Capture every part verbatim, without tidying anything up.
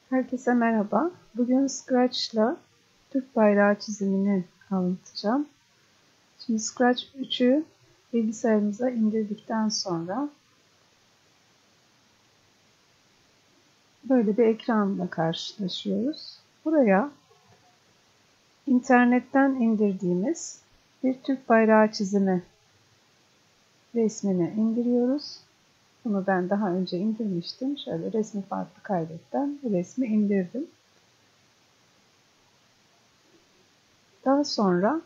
Herkese merhaba. Bugün Scratch'la Türk bayrağı çizimini anlatacağım. Şimdi Scratch üçü bilgisayarımıza indirdikten sonra böyle bir ekranla karşılaşıyoruz. Buraya internetten indirdiğimiz bir Türk bayrağı çizimi resmini indiriyoruz. Bunu ben daha önce indirmiştim. Şöyle resmi farklı kaydetten bu resmi indirdim. Daha sonra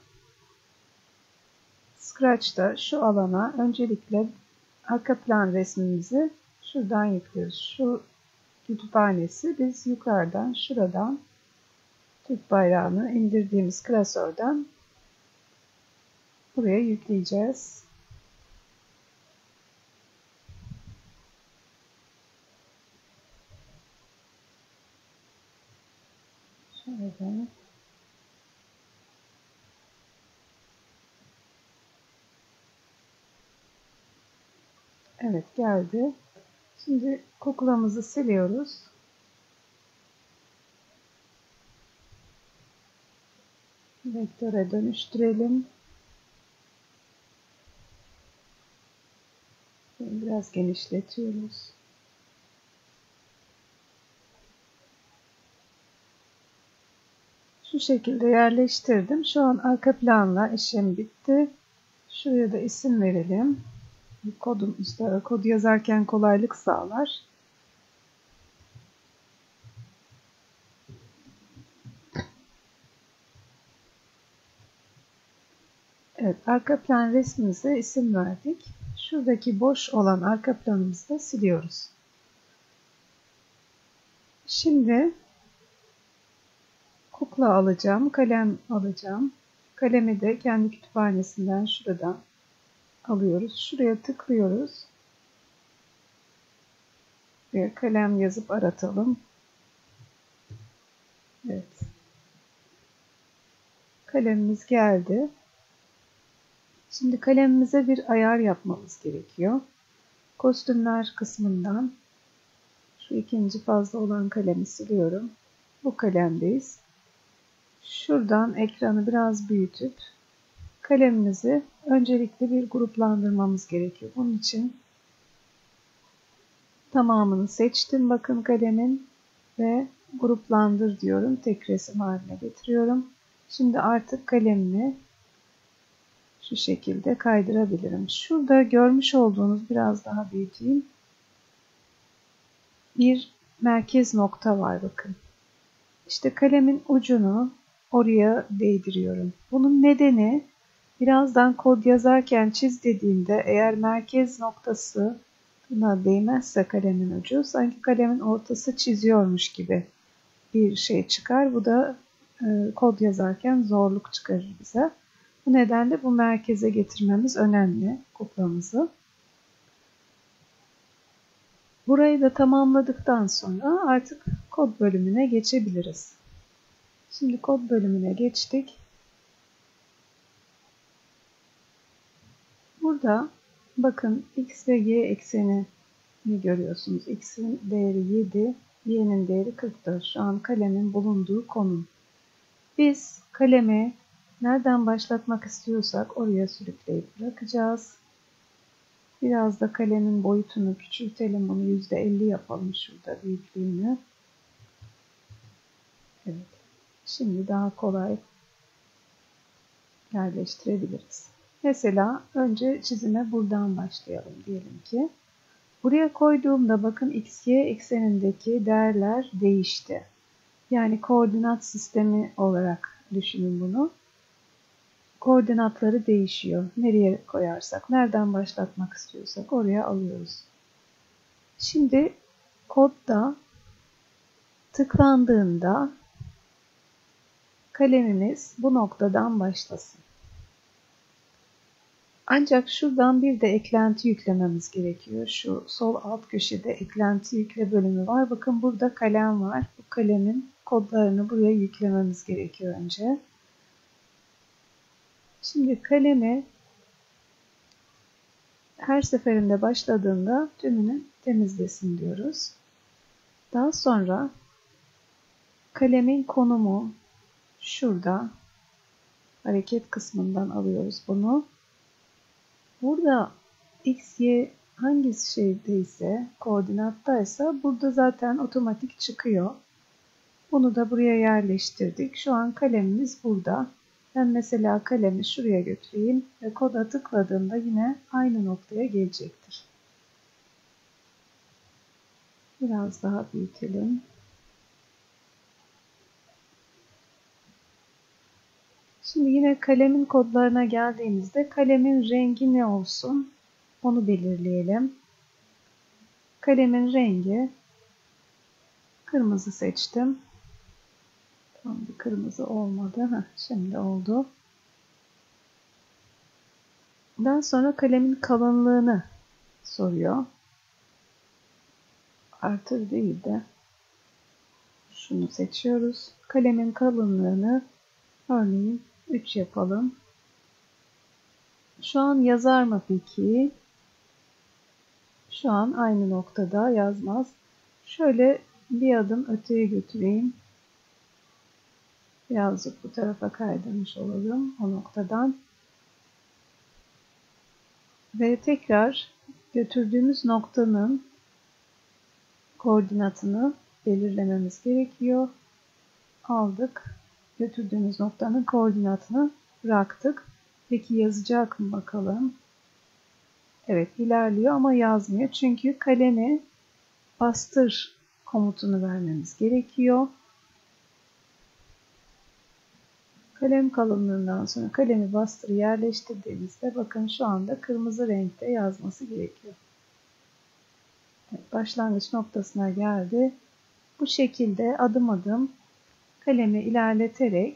Scratch'ta şu alana öncelikle arka plan resmimizi şuradan yüklüyoruz. Şu kütüphanesi biz yukarıdan şuradan Türk bayrağını indirdiğimiz klasörden buraya yükleyeceğiz. Şöyle. Evet, geldi. Şimdi kuklamızı siliyoruz. Vektöre dönüştürelim. Biraz genişletiyoruz. Şu şekilde yerleştirdim. Şu an arka planla işim bitti. Şuraya da isim verelim. Kodum işte kod yazarken kolaylık sağlar. Evet, arka plan resmimize isim verdik. Şuradaki boş olan arka planımızı da siliyoruz. Şimdi kukla alacağım, kalem alacağım. Kalemi de kendi kütüphanesinden şuradan alıyoruz. Şuraya tıklıyoruz. Bir kalem yazıp aratalım. Evet. Kalemimiz geldi. Şimdi kalemimize bir ayar yapmamız gerekiyor. Kostümler kısmından şu ikinci fazla olan kalemi siliyorum. Bu kalemdeyiz. Şuradan ekranı biraz büyütüp kalemimizi öncelikle bir gruplandırmamız gerekiyor. Bunun için tamamını seçtim. Bakın kalemin ve gruplandır diyorum. Tek resim haline getiriyorum. Şimdi artık kalemimi şu şekilde kaydırabilirim. Şurada görmüş olduğunuz biraz daha büyüteyim. Bir merkez nokta var bakın. İşte kalemin ucunu oraya değdiriyorum. Bunun nedeni birazdan kod yazarken çiz dediğimde eğer merkez noktası buna değmezse kalemin ucu sanki kalemin ortası çiziyormuş gibi bir şey çıkar. Bu da e, kod yazarken zorluk çıkarır bize. Bu nedenle bu merkeze getirmemiz önemli kuklamızı. Burayı da tamamladıktan sonra artık kod bölümüne geçebiliriz. Şimdi kod bölümüne geçtik. Burada bakın x ve y eksenini görüyorsunuz. X'in değeri yedi, y'nin değeri kırk dört. Şu an kalemin bulunduğu konum. Biz kalemi nereden başlatmak istiyorsak oraya sürükleyip bırakacağız. Biraz da kalemin boyutunu küçültelim. Bunu yüzde elli yapalım şurada büyüklüğünü. Evet. Şimdi daha kolay yerleştirebiliriz. Mesela önce çizime buradan başlayalım diyelim ki. Buraya koyduğumda bakın x y eksenindeki değerler değişti. Yani koordinat sistemi olarak düşünün bunu. Koordinatları değişiyor. Nereye koyarsak, nereden başlatmak istiyorsak oraya alıyoruz. Şimdi kodda tıklandığında kalemimiz bu noktadan başlasın. Ancak şuradan bir de eklenti yüklememiz gerekiyor. Şu sol alt köşede eklenti yükle bölümü var. Bakın burada kalem var. Bu kalemin kodlarını buraya yüklememiz gerekiyor önce. Şimdi kalemi her seferinde başladığında tümünü temizlesin diyoruz. Daha sonra kalemin konumu şurada. Hareket kısmından alıyoruz bunu. Burada x, y hangi şeydeyse, koordinattaysa burada zaten otomatik çıkıyor. Bunu da buraya yerleştirdik. Şu an kalemimiz burada. Ben mesela kalemi şuraya götüreyim ve koda tıkladığımda yine aynı noktaya gelecektir. Biraz daha büyütelim. Şimdi yine kalemin kodlarına geldiğimizde kalemin rengi ne olsun onu belirleyelim. Kalemin rengi kırmızı seçtim. Tam bir kırmızı olmadı. Heh, şimdi oldu. Daha sonra kalemin kalınlığını soruyor. Artır değil de şunu seçiyoruz. Kalemin kalınlığını örneğin üç yapalım. Şu an yazar mı peki? Şu an aynı noktada yazmaz. Şöyle bir adım öteye götüreyim. Birazcık bu tarafa kaydırmış olalım o noktadan. Ve tekrar götürdüğümüz noktanın koordinatını belirlememiz gerekiyor. Aldık. Götürdüğümüz noktanın koordinatını bıraktık. Peki yazacak mı bakalım? Evet, ilerliyor ama yazmıyor. Çünkü kalemi bastır komutunu vermemiz gerekiyor. Kalem kalınlığından sonra kalemi bastır yerleştirdiğimizde bakın şu anda kırmızı renkte yazması gerekiyor. Evet, başlangıç noktasına geldi. Bu şekilde adım adım kalemi ilerleterek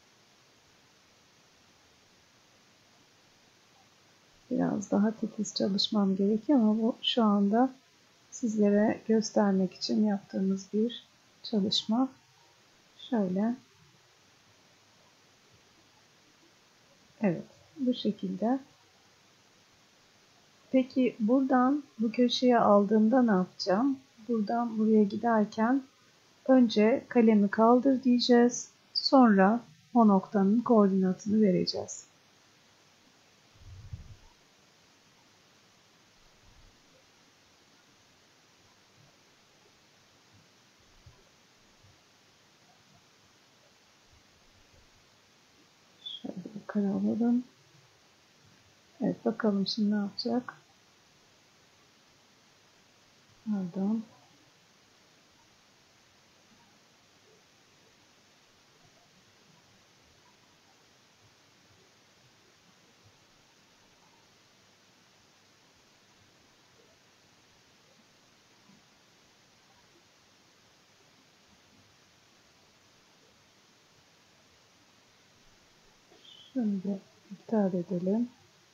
biraz daha titiz çalışmam gerekiyor ama bu şu anda sizlere göstermek için yaptığımız bir çalışma. Şöyle. Evet, bu şekilde. Peki buradan bu köşeye aldığımda ne yapacağım? Buradan buraya giderken önce kalemi kaldır diyeceğiz. Sonra o noktanın koordinatını vereceğiz. Şöyle yukarı alalım. Evet, bakalım şimdi ne yapacak? Pardon. Şimdi iptal edelim.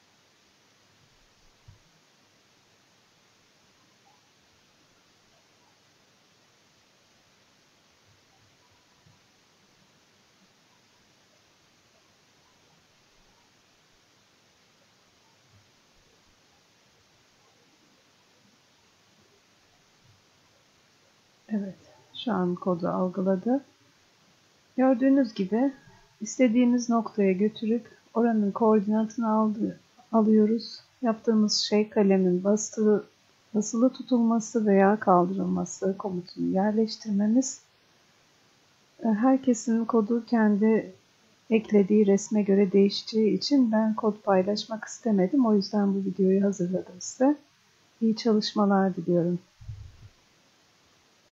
Evet, şu an kodu algıladı. Gördüğünüz gibi istediğimiz noktaya götürüp oranın koordinatını aldı, alıyoruz. Yaptığımız şey kalemin basılı, basılı tutulması veya kaldırılması komutunu yerleştirmemiz. Herkesin kodu kendi eklediği resme göre değişeceği için ben kod paylaşmak istemedim. O yüzden bu videoyu hazırladım size. İyi çalışmalar diliyorum.